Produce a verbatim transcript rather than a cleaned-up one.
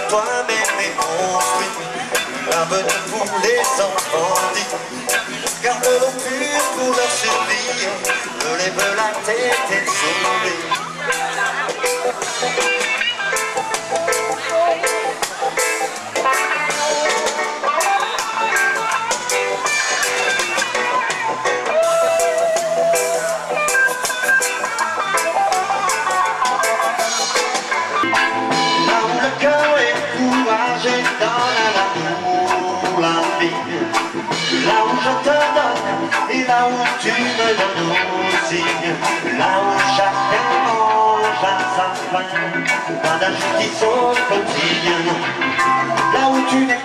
toi-même et construit l'avenir pour les enfants dits. Garde l'eau pure pour leur survie, relève la tête et souris. Là où je te donne et là où tu me donnes aussi, là où chacun mange à sa faim, pas d'injustice au quotidien, là où tu n'es